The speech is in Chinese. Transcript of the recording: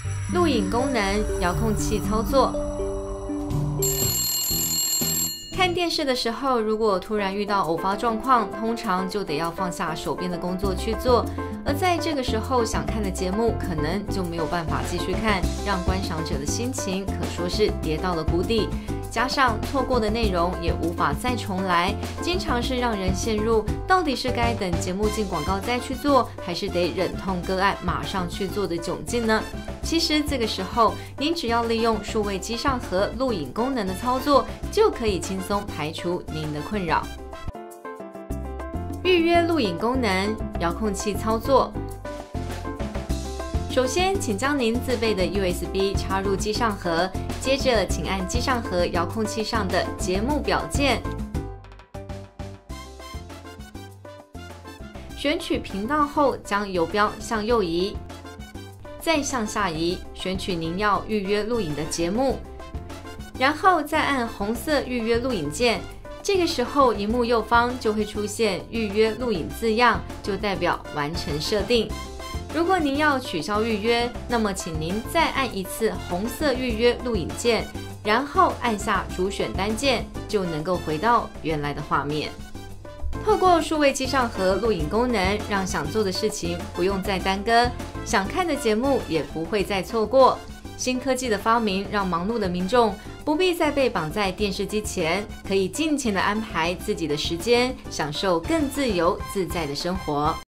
录影功能、遥控器操作。看电视的时候，如果突然遇到偶发状况，通常就得要放下手边的工作去做，而在这个时候想看的节目可能就没有办法继续看，让观赏者的心情可说是跌到了谷底。加上错过的内容也无法再重来，经常是让人陷入到底是该等节目进广告再去做，还是得忍痛割爱马上去做的窘境呢？其实这个时候，您只要利用数位机上盒录影功能的操作，就可以轻松排除您的困扰。预约录影功能、遥控器操作。首先，请将您自备的 USB 插入机上盒，接着请按机上盒遥控器上的节目表键，选取频道后，将游标向右移，再向下移，选取您要预约录影的节目，然后再按红色预约录影键。这个时候，萤幕右方就会出现预约录影字样，就代表完成设定。如果您要取消预约，那么请您再按一次红色预约录影键，然后按下主选单键，就能够回到原来的画面。透过数位机上盒录影功能，让想做的事情不用再耽搁，想看的节目也不会再错过。新科技的发明让忙碌的民众不必再被绑在电视机前，可以尽情地安排自己的时间，享受更自由自在的生活。